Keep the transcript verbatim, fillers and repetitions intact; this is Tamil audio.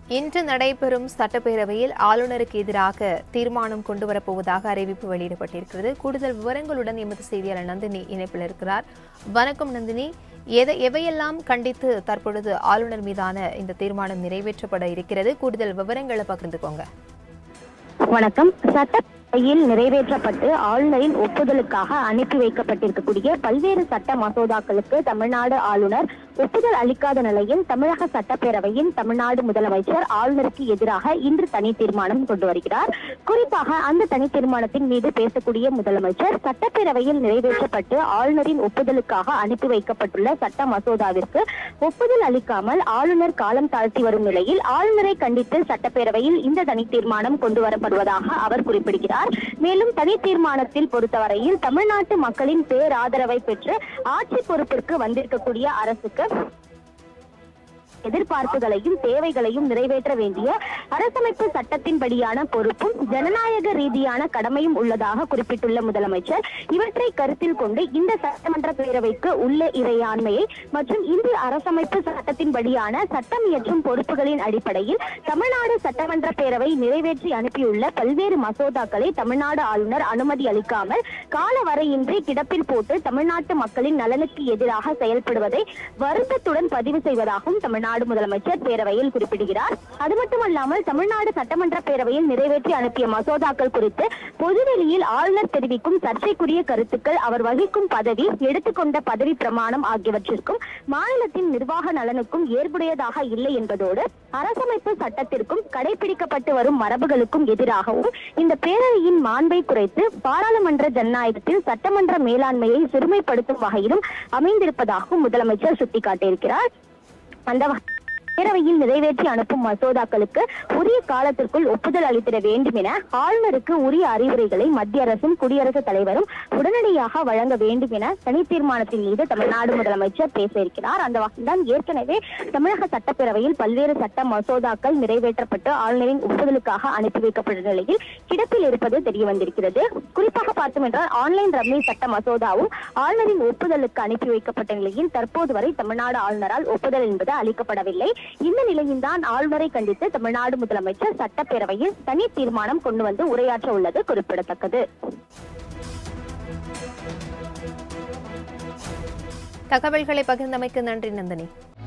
இன்று நடைபெறும் சட்டப்பேரவையில் ஆளுநருக்கு எதிராக தீர்மானம் கொண்டுவரப்போவதாக அறிவிப்பு வெளியிடப்பட்டிருக்கிறது. கூடுதல் விவரங்களுடன் எமது செய்தியாளர் நந்தினி இணைப்பில் இருக்கிறார். வணக்கம் நந்தினி, எதை எவையெல்லாம் கண்டித்து தற்பொழுது ஆளுநர் மீதான இந்த தீர்மானம் நிறைவேற்றப்பட இருக்கிறது? கூடுதல் விவரங்களை பகிர்ந்துக்கோங்க. வணக்கம். சட்டப்பேரவையில் நிறைவேற்றப்பட்டு ஆளுநரின் ஒப்புதலுக்காக அனுப்பி வைக்கப்பட்டிருக்கக்கூடிய பல்வேறு சட்ட மசோதாக்களுக்கு தமிழ்நாடு ஆளுநர் ஒப்புதல் அளிக்காத நிலையில் தமிழக சட்டப்பேரவையில் தமிழ்நாடு முதலமைச்சர் ஆளுநருக்கு எதிராக இன்று தனி தீர்மானம் கொண்டு வருகிறார். குறிப்பாக அந்த தனி தீர்மானத்தின் மீது பேசக்கூடிய முதலமைச்சர் சட்டப்பேரவையில் நிறைவேற்றப்பட்டு ஆளுநரின் ஒப்புதலுக்காக அனுப்பி வைக்கப்பட்டுள்ள சட்ட மசோதாவிற்கு ஒப்புதல் அளிக்காமல் ஆளுநர் காலம் தாழ்த்தி வரும் நிலையில் ஆளுநரை கண்டித்து சட்டப்பேரவையில் இந்த தனி தீர்மானம் கொண்டு வரப்படுவதாக அவர் குறிப்பிடுகிறார். மேலும் தனி தீர்மானத்தில் பொறுத்தவரையில் தமிழ்நாட்டு மக்களின் பேராதரவை பெற்று ஆட்சி பொறுப்பிற்கு வந்திருக்கக்கூடிய அரசுக்கு எதிர்பார்ப்புகளையும் தேவைகளையும் நிறைவேற்ற வேண்டிய அரசமைப்பு சட்டத்தின்படியான பொறுப்பும் ஜனநாயக ரீதியான கடமையும் உள்ளதாக குறிப்பிட்டுள்ள முதலமைச்சர் இவற்றை கருத்தில் கொண்டு இந்த சட்டமன்ற பேரவைக்கு உள்ள இறையாண்மையை மற்றும் இந்திய அரசமைப்பு சட்டத்தின்படியான சட்டம் இயற்றும் பொறுப்புகளின் அடிப்படையில் தமிழ்நாடு சட்டமன்ற பேரவை நிறைவேற்றி அனுப்பியுள்ள பல்வேறு மசோதாக்களை தமிழ்நாடு ஆளுநர் அனுமதி அளிக்காமல் கால வரையின்றி கிடப்பில் போட்டு தமிழ்நாட்டு மக்களின் நலனுக்கு எதிராக செயல்படுவதை வருத்தத்துடன் பதிவு செய்வதாகவும் தமிழ்நாடு நாடு முதலமைச்சர் பேரவையில் குறிப்பிடுகிறார். அது மட்டுமல்லாமல் தமிழ்நாடு சட்டமன்ற பேரவையில் நிறைவேற்றி அனுப்பிய மசோதாக்கள் குறித்து பொதுவெளியில் ஆளுநர் தெரிவிக்கும் சர்ச்சைக்குரிய கருத்துக்கள், அவர் வகிக்கும் பதவி, எடுத்துக்கொண்ட பதவி பிரமாணம் ஆகியவற்றிற்கும் மாநிலத்தின் நிர்வாக நலனுக்கும் ஏற்புடையதாக இல்லை என்பதோடு அரசமைப்பு சட்டத்திற்கும் கடைபிடிக்கப்பட்டு வரும் மரபுகளுக்கும் எதிராகவும் இந்த பேரவையின் மாண்பை குறைத்து பாராளுமன்ற ஜனநாயகத்தில் சட்டமன்ற மேலாண்மையை சிறுமைப்படுத்தும் வகையிலும் அமைந்திருப்பதாகவும் முதலமைச்சர் சுட்டிக்காட்டியிருக்கிறார். அந்த பேரவையில் நிறைவேற்றி அனுப்பும் மசோதாக்களுக்கு உரிய காலத்திற்குள் ஒப்புதல் அளித்திட வேண்டும் என ஆளுநருக்கு உரிய அறிவுரைகளை மத்திய அரசும் குடியரசுத் தலைவரும் உடனடியாக வழங்க வேண்டும் என தனி தீர்மானத்தின் மீது தமிழ்நாடு முதலமைச்சர் பேச இருக்கிறார். அந்த வகையில்தான் ஏற்கனவே தமிழக சட்டப்பேரவையில் பல்வேறு சட்ட மசோதாக்கள் நிறைவேற்றப்பட்டு ஆளுநரின் ஒப்புதலுக்காக அனுப்பி வைக்கப்பட்ட நிலையில் கிடப்பில் இருப்பது தெரிய வந்திருக்கிறது. குறிப்பாக பார்த்தோம் என்றால் ஆன்லைன் ரம்மி சட்ட மசோதாவும் ஆளுநரின் ஒப்புதலுக்கு அனுப்பி வைக்கப்பட்ட நிலையில் தற்போது வரை தமிழ்நாடு ஆளுநரால் ஒப்புதல் என்பது அளிக்கப்படவில்லை. இந்த நிலையில்தான் ஆளுநரை கண்டித்து தமிழ்நாடு முதலமைச்சர் சட்டப்பேரவையில் தனி தீர்மானம் கொண்டு வந்து உரையாற்ற உள்ளது குறிப்பிடத்தக்கது. தகவல்களை பகிர்ந்தமைக்கு நன்றி நந்தினி.